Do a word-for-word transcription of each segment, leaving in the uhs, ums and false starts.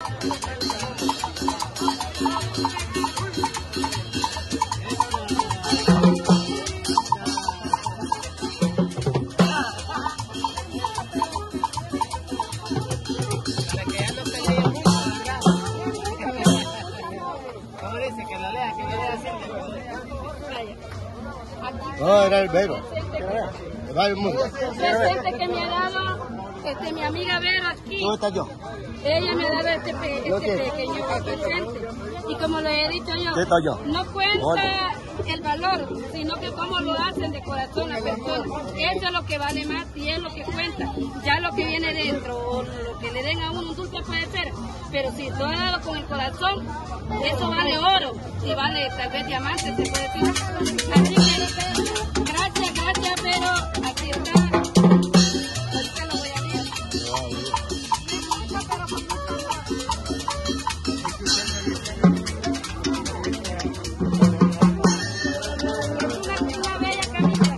No, era el Vero. Presente que me ha dado este, mi amiga Vero aquí. ¿Dónde está yo? Ella me ha dado este, pe este pequeño presente. Y como le he dicho yo, yo? no cuenta el valor, sino que cómo lo hacen de corazón las personas. Eso es lo que vale más y es lo que cuenta. Ya lo que viene dentro o lo que le den a uno un dulce puede ser, pero si lo ha dado con el corazón, eso vale oro y vale tal vez diamantes, se puede decir. Así que gracias, gracias, pero aquí está. Ahorita lo voy a ver. Una bella camisa.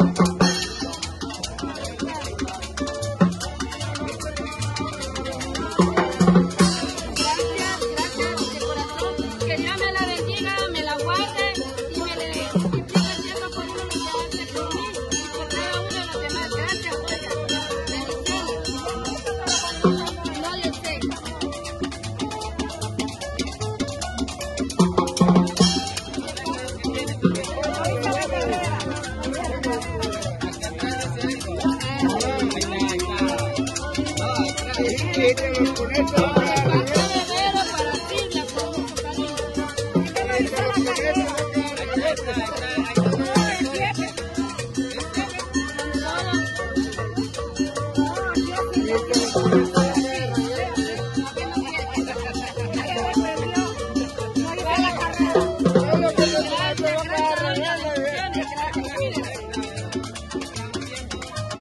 Gracias.